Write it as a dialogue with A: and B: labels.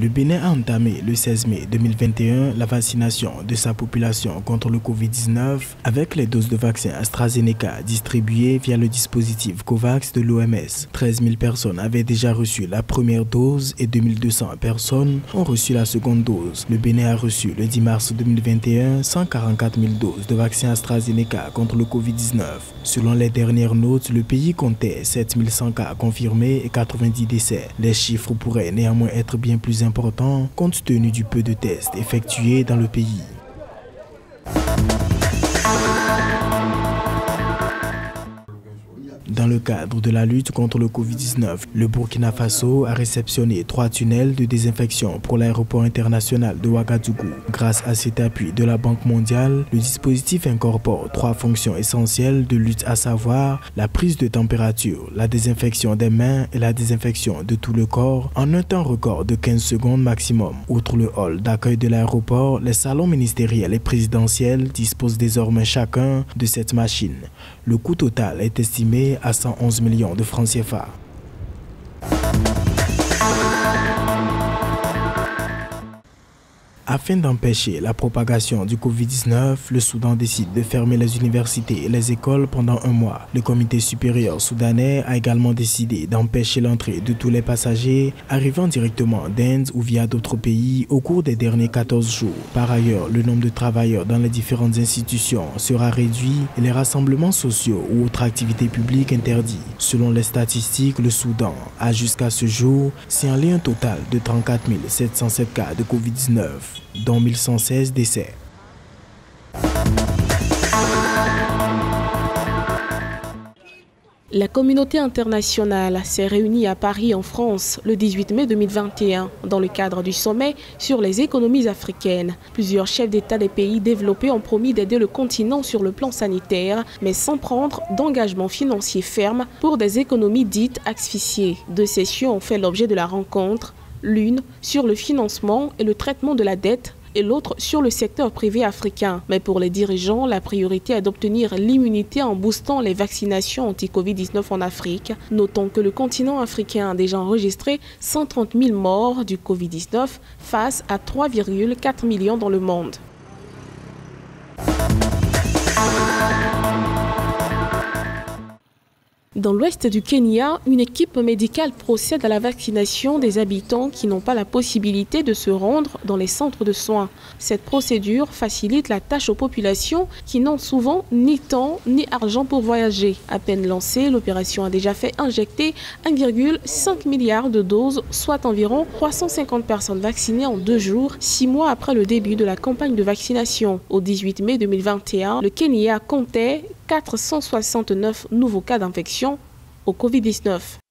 A: Le Bénin a entamé le 16 mai 2021 la vaccination de sa population contre le Covid-19 avec les doses de vaccin AstraZeneca distribuées via le dispositif COVAX de l'OMS. 13 000 personnes avaient déjà reçu la première dose et 2200 personnes ont reçu la seconde dose. Le Bénin a reçu le 10 mars 2021 144 000 doses de vaccin AstraZeneca contre le Covid-19. Selon les dernières notes, le pays comptait 7100 cas confirmés et 90 décès. Les chiffres pourraient néanmoins être bien plus importants compte tenu du peu de tests effectués dans le pays. Dans le cadre de la lutte contre le Covid-19, le Burkina Faso a réceptionné 3 tunnels de désinfection pour l'aéroport international de Ouagadougou. Grâce à cet appui de la Banque mondiale, le dispositif incorpore 3 fonctions essentielles de lutte, à savoir la prise de température, la désinfection des mains et la désinfection de tout le corps en un temps record de 15 secondes maximum. Outre le hall d'accueil de l'aéroport, les salons ministériels et présidentiels disposent désormais chacun de cette machine. Le coût total est estimé à 111 millions de francs CFA. Afin d'empêcher la propagation du Covid-19, le Soudan décide de fermer les universités et les écoles pendant un mois. Le comité supérieur soudanais a également décidé d'empêcher l'entrée de tous les passagers arrivant directement d'Inde ou via d'autres pays au cours des derniers 14 jours. Par ailleurs, le nombre de travailleurs dans les différentes institutions sera réduit et les rassemblements sociaux ou autres activités publiques interdits. Selon les statistiques, le Soudan a jusqu'à ce jour signalé un total de 34 707 cas de Covid-19. Dont 1116 décès.
B: La communauté internationale s'est réunie à Paris en France le 18 mai 2021 dans le cadre du sommet sur les économies africaines. Plusieurs chefs d'État des pays développés ont promis d'aider le continent sur le plan sanitaire, mais sans prendre d'engagement financier ferme pour des économies dites asphyxiées. 2 sessions ont fait l'objet de la rencontre. L'une sur le financement et le traitement de la dette et l'autre sur le secteur privé africain. Mais pour les dirigeants, la priorité est d'obtenir l'immunité en boostant les vaccinations anti-Covid-19 en Afrique. Notons que le continent africain a déjà enregistré 130 000 morts du Covid-19 face à 3,4 millions dans le monde. Dans l'ouest du Kenya, une équipe médicale procède à la vaccination des habitants qui n'ont pas la possibilité de se rendre dans les centres de soins. Cette procédure facilite la tâche aux populations qui n'ont souvent ni temps ni argent pour voyager. À peine lancée, l'opération a déjà fait injecter 1,5 milliard de doses, soit environ 350 personnes vaccinées en 2 jours, 6 mois après le début de la campagne de vaccination. Au 18 mai 2021, le Kenya comptait 469 nouveaux cas d'infection au Covid-19.